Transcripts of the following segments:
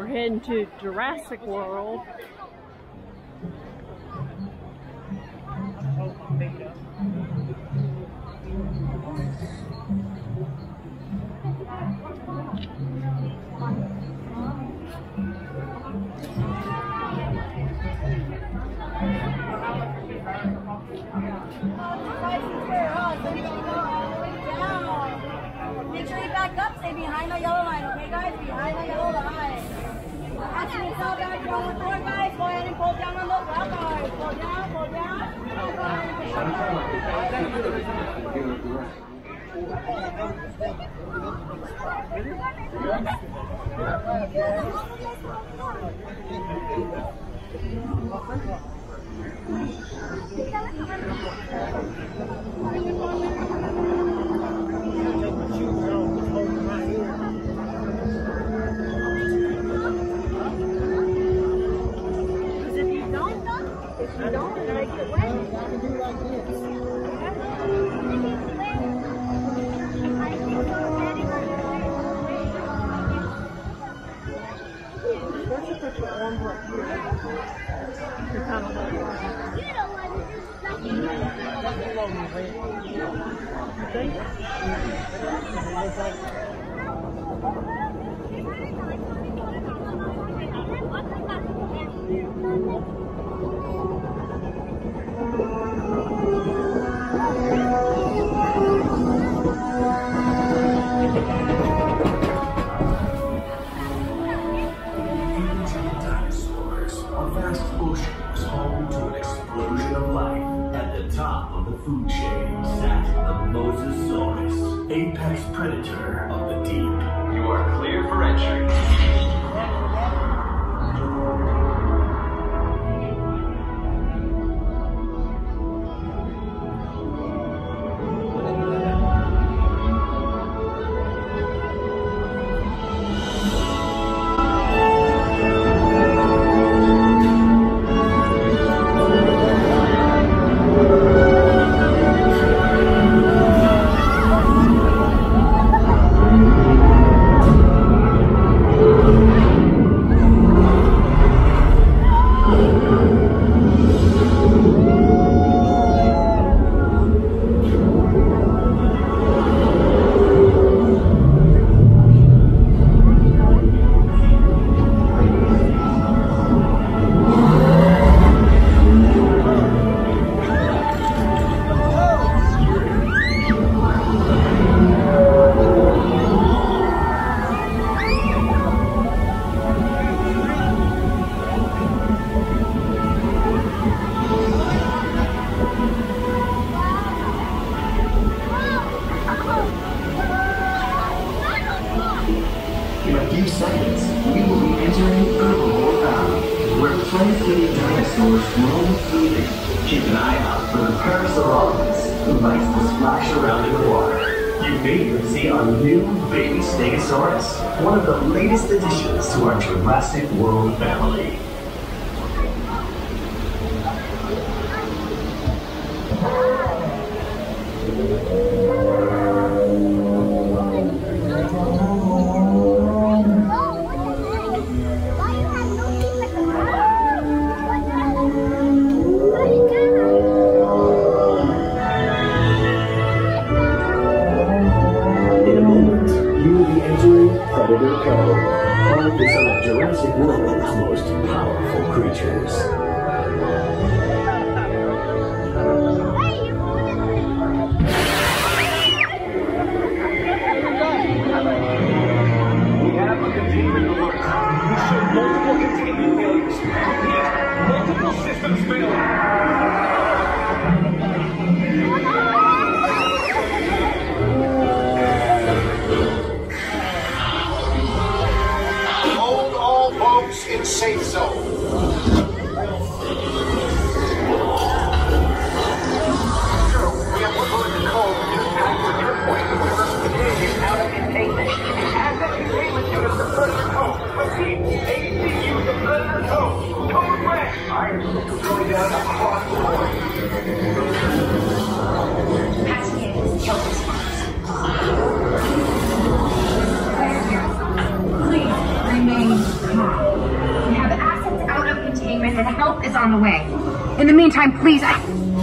We're heading to Jurassic World. Make sure you back up, stay behind the yellow line, okay guys? Behind the yellow line. After you fall back, going forward guys, go ahead and pull down on those rock bars. Pull down, pull down. Food chain sat the Mosasaurus, apex predator of the deep. You are clear for entry. Keep an eye out for the Parasaurolophus, who likes to splash around in the water. You may even see our new baby Stegosaurus, one of the latest additions to our Jurassic World family. Predator Cove, home to some of Jurassic World's most powerful creatures. We have a containment alert. We show multiple containment failures. Repeat, multiple systems failure. In safe zone. We have one bullet in the code. Accurate airport. The is out of containment. Active containment unit the Predator code. Repeat, ACU the Predator code. Code red. I'm going down across the board. Passengers, kill response. Please remain calm. is on the way. In the meantime, please, They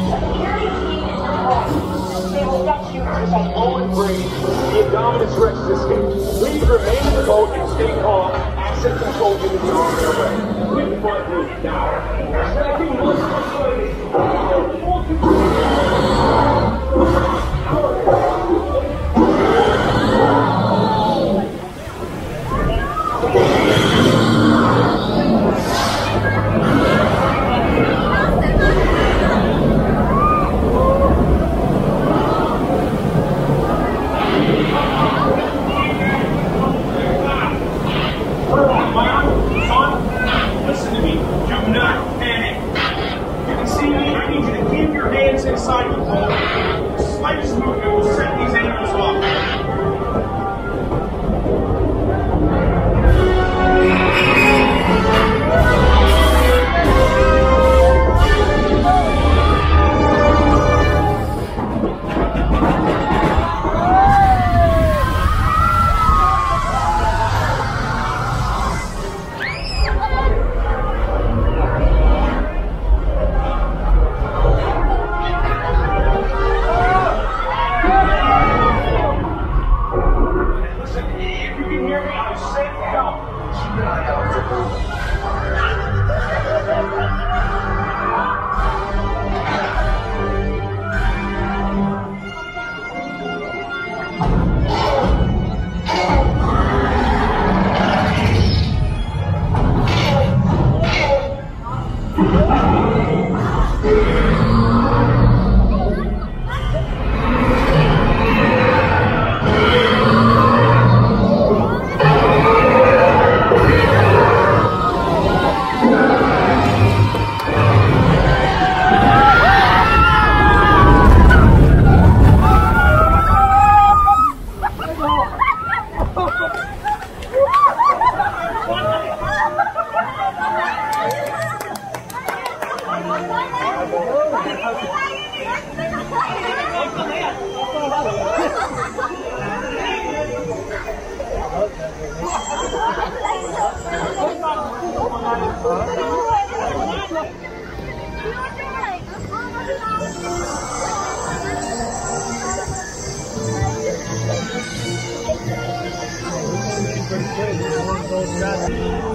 will get you to say, Owen Brady, the Indominus Rex has escaped. Please remain in the boat and stay calm. Access control units are on their way. With front route now. Tracking one listen to me. Do not panic. You can see me. I need you to keep your hands inside the boat. The slightest movement will set these animals off. Thank you.